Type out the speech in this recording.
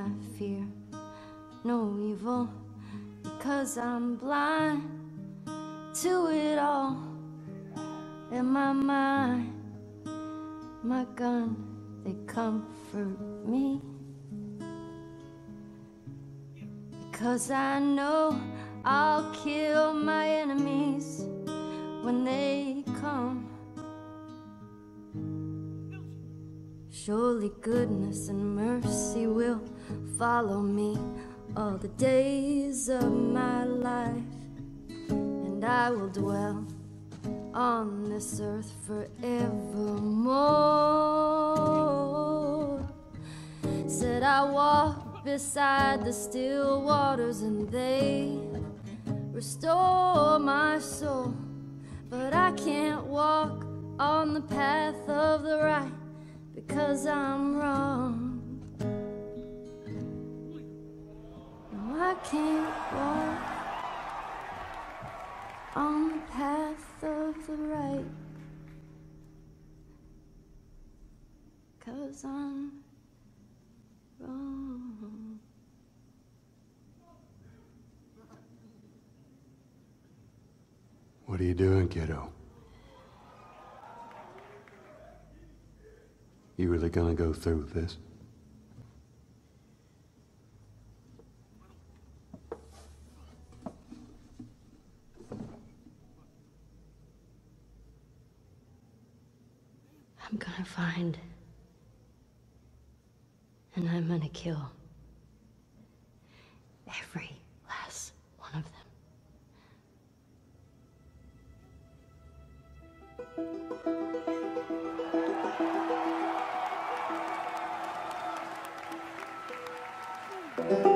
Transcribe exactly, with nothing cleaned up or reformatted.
I fear no evil, because I'm blind to it all. In my mind, my gun, they comfort me, because I know I'll kill my enemies when they come. Surely goodness and mercy will follow me all the days of my life, and I will dwell on this earth forevermore. Said I walk beside the still waters and they restore my soul, but I can't walk on the path of the right because I'm wrong. No, I can't walk on the path of the right, 'cause I'm wrong. What are you doing, kiddo? You really gonna go through with this? I'm gonna find, and I'm gonna kill every last one of them. Thank you.